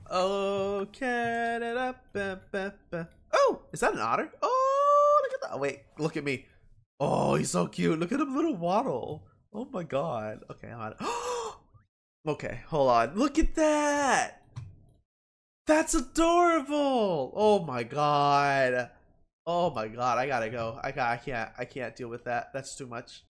Oh, oh, is that an otter? Oh, look at that. Oh, wait, look at me. Oh, he's so cute. Look at him, little waddle. Oh my god. Okay, I'm on. Okay, hold on. Look at that. That's adorable. Oh my god. Oh my god. I gotta go. I can't deal with that. That's too much.